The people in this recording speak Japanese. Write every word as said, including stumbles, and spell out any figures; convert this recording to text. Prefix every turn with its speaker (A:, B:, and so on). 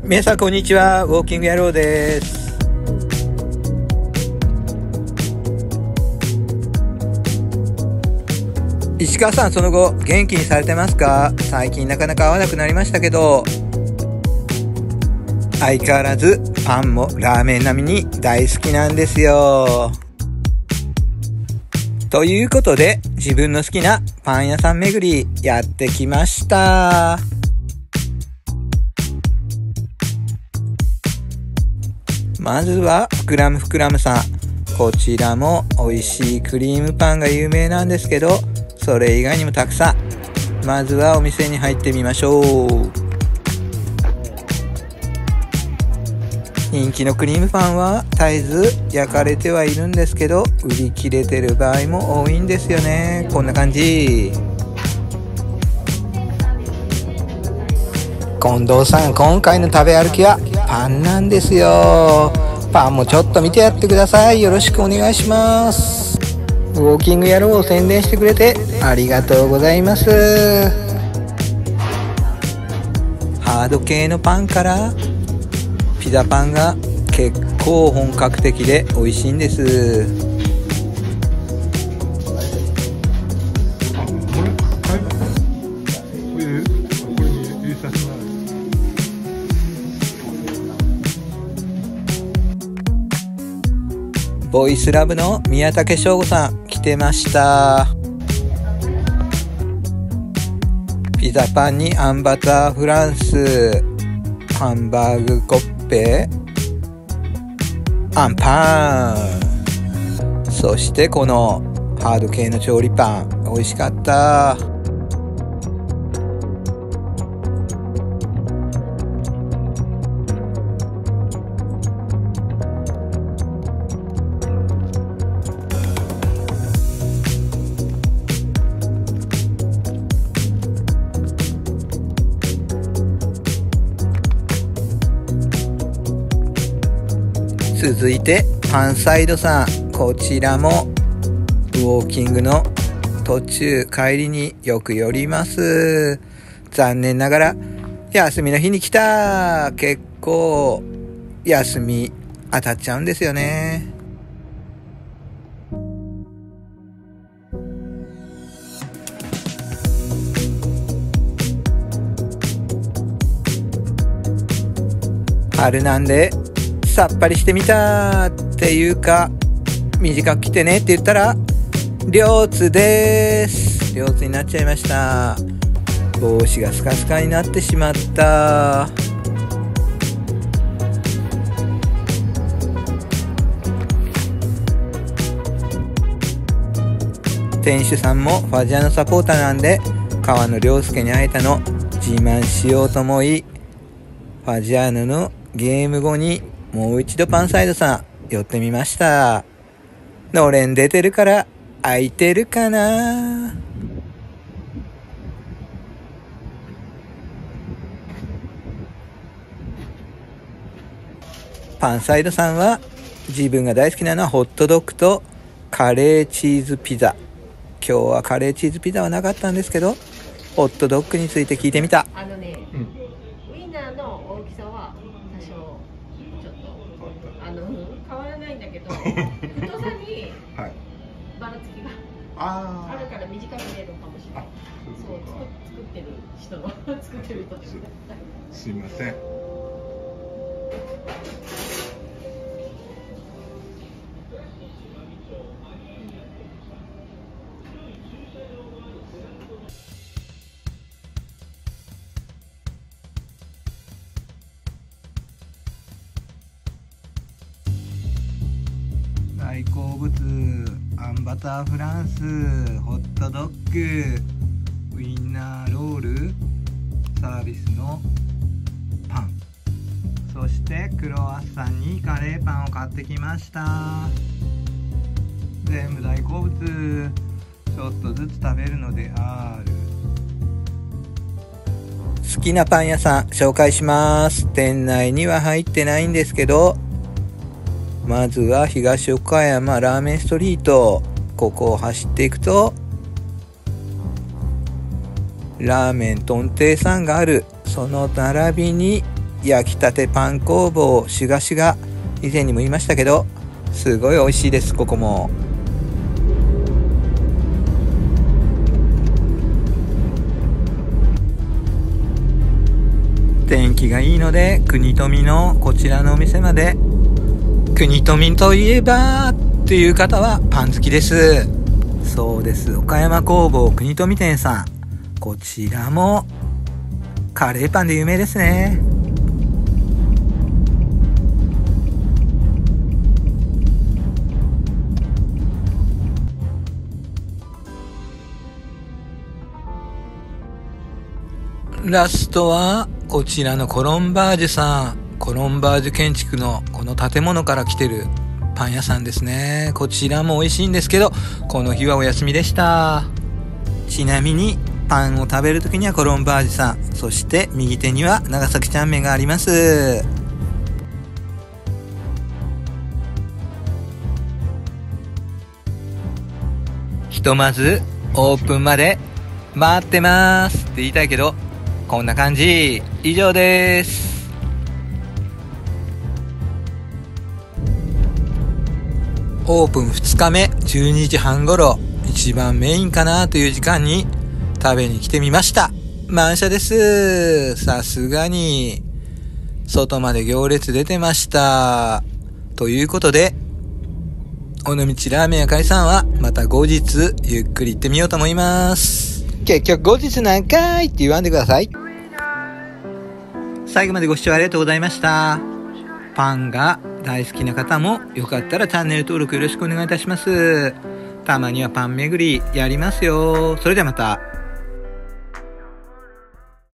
A: 皆さんこんにちは、ウォーキング野郎です。石川さん、その後元気にされてますか？最近なかなか会わなくなりましたけど、相変わらずパンもラーメン並みに大好きなんですよ。ということで、自分の好きなパン屋さん巡りやってきました。まずはふくらむふくらむさん。こちらも美味しいクリームパンが有名なんですけど、それ以外にもたくさん。まずはお店に入ってみましょう。人気のクリームパンは絶えず焼かれてはいるんですけど、売り切れてる場合も多いんですよね。こんな感じ。近藤さん、今回の食べ歩きはパンなんですよ。パンもちょっと見てやってください。よろしくお願いします。ウォーキング野郎を宣伝してくれてありがとうございます。ハード系のパンからピザパンが結構本格的で美味しいんです。ボイスラブの宮武翔吾さん来てました。ピザパンにあんバターフランス、ハンバーグコッペ、あんパン、そしてこのハード系の調理パン、美味しかった。続いてパンサイドさん。こちらもウォーキングの途中帰りによく寄ります。残念ながら休みの日に来た。結構休み当たっちゃうんですよね。春なんでさっぱりしてみたっていうか、短く来てねって言ったら両津です。両津になっちゃいました。帽子がスカスカになってしまった。店主さんもファジアのサポーターなんで、川野良介に会えたの自慢しようと思い、ファジアーノのゲーム後にもう一度パンサイドさん寄ってみました。のれん出てるから空いてるかな。パンサイドさんは自分が大好きなのはホットドッグとカレーチーズピザ。今日はカレーチーズピザはなかったんですけど、ホットドッグについて聞いてみた。
B: あのね、うん、ウインナーの大きさは多少ちょっとあの変わらないんだけど、太さにばらつきがあるから短く見えるかもしれない。そう作ってる人の作ってる人です。
C: すいません。
A: 大好物あんバターフランス、ホットドッグ、ウインナーロール、サービスのパン、そしてクロワッサンにカレーパンを買ってきました。全部大好物。ちょっとずつ食べるのである。好きなパン屋さん紹介します。店内には入ってないんですけど、まずは東岡山ラーメンストリート。ここを走っていくとラーメンとんていさんがある。その並びに焼きたてパン工房シュガシュガ、以前にも言いましたけど、すごい美味しいです。ここも天気がいいので、国富のこちらのお店まで。国富といえばっていう方はパン好きです。そうです、岡山工房国富店さん、こちらもカレーパンで有名ですね。ラストはこちらのコロンバージュさん、コロンバージュ建築のこの建物から来てるパン屋さんですね。こちらも美味しいんですけど、この日はお休みでした。ちなみにパンを食べるときにはコロンバージュさん、そして右手には長崎ちゃん麺があります。ひとまずオープンまで待ってますって言いたいけど、こんな感じ。以上です。オープンふつかめじゅうにじはん頃、一番メインかなという時間に食べに来てみました。満車です。さすがに外まで行列出てました。ということで、尾道ラーメン屋会さんはまた後日ゆっくり行ってみようと思います。結局後日なんかいって言わんでください。最後までご視聴ありがとうございました。パンが大好きな方もよかったらチャンネル登録よろしくお願いいたします。たまにはパン巡りやりますよ。それではまた。